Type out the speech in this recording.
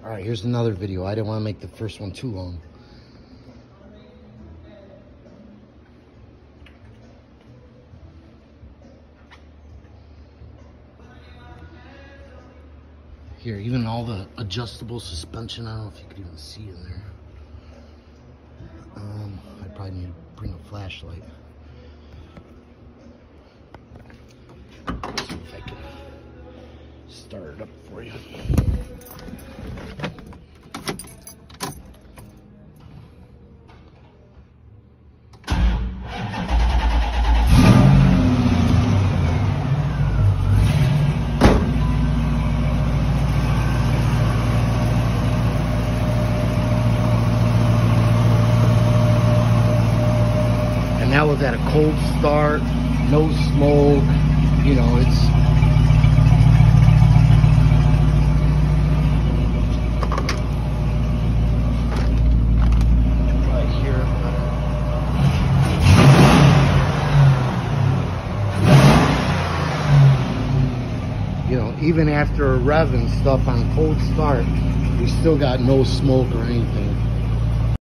All right, here's another video. I didn't want to make the first one too long. Here, even all the adjustable suspension, I don't know if you could even see in there. I probably need to bring a flashlight. Let's see if I can start it up for you. That was at a cold start, no smoke, you know, it's right here. You know, even after a rev and stuff on cold start, we still got no smoke or anything.